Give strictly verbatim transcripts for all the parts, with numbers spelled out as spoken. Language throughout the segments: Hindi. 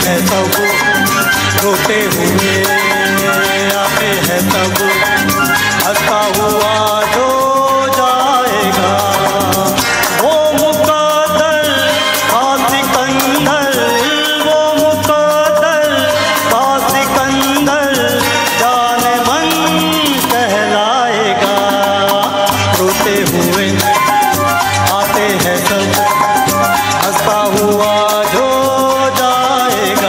हैं सब रोते हुए, आते हैं सब हंसता हुआ जो जाएगा। वो मुकद्दर का सिकंदर, वो मुकद्दर का सिकंदर जाने मन कहलाएगा। रोते हुए आते हैं सब हंसता हुआ जो जाएगा।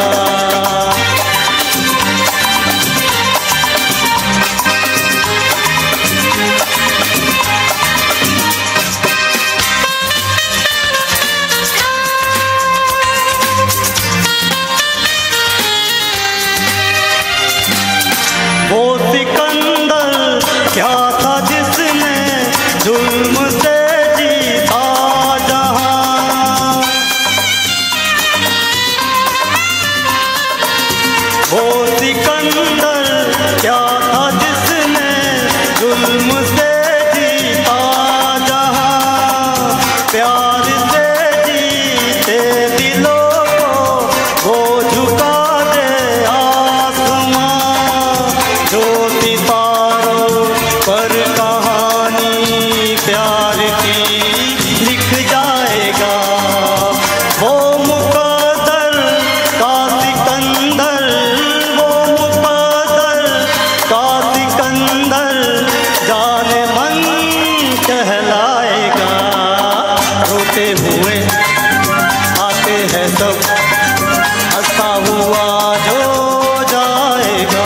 वो सिकंदर क्या था जिसने जुल्म से जीता जहां। वो सिकंदर क्या था जिसने जुल्म से जीता जहां। प्यार से जीते दिलों को वो झुका दे आसमां। जो सितारों पर कहानी प्यार की लिख जाएगा। वो मुकद्दर का सिकंदर, वो मुकद्दर का सिकंदर जाने मन कहलाएगा। रोते हुए आते हैं सब हंसता हुआ जो जाएगा।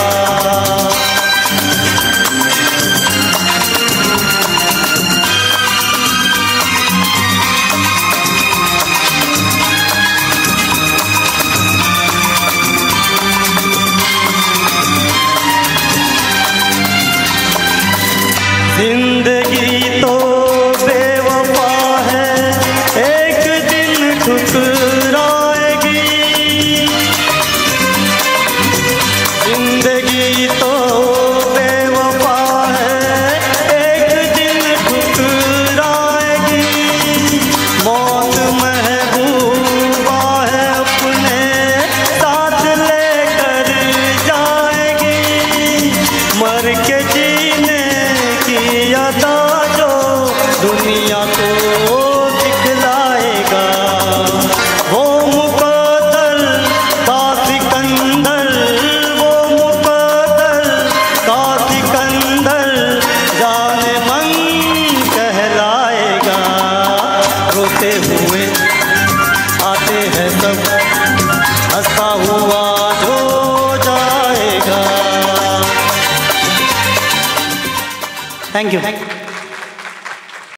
जिंदगी तो बेवफा है, एक दिन ठुकराएगी। जिंदगी तो बेवफा है, एक दिन ठुकराएगी। मौत महबूबा है, अपने साथ लेकर जाएगी। मर के जीने की अदा जो दुनिया को दिखलाएगा। वो मुकद्दर का सिकंदर, वो मुकद्दर का सिकंदर जाने मन कहलाएगा। रोते हुए आते हैं सब हंसता हुआ जो जाएगा। Thank you.